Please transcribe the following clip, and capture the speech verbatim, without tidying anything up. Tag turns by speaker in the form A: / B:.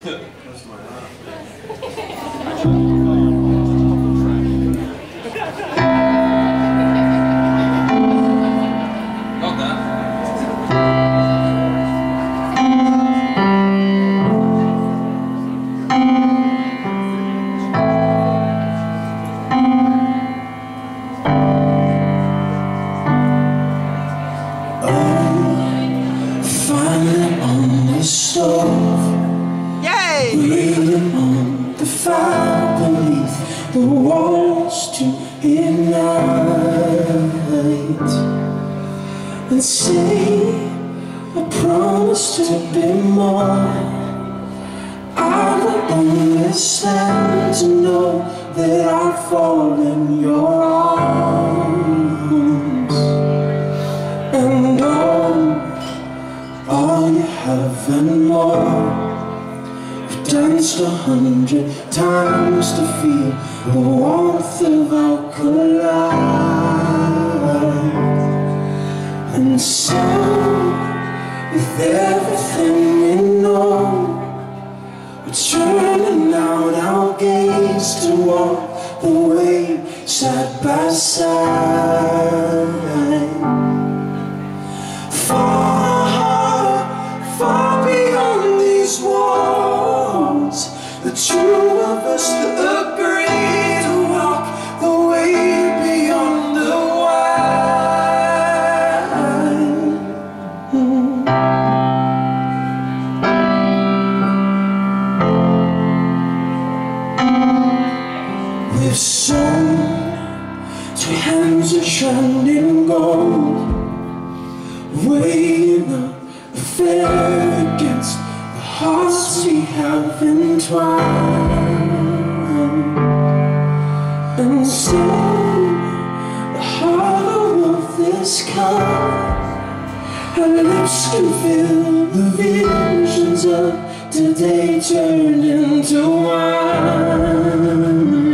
A: Close to my heart. Got that.
B: Oh, finally on the stove. Waiting on the fire beneath the walls to ignite and say I promise to be more. I will only stand to know that I fall in your arms, and all, all you have and more. Danced a hundred times to feel the warmth of our collide. And so, with everything we know, we're turning out our gaze to walk the way side by side. Far, far beyond these walls, the two of us agree to walk the way beyond the wine. We've sewn two hands of shining gold, weighing up the fair against hearts we have entwined. And so the hollow of this cup, our lips can feel the visions of today turned into wine.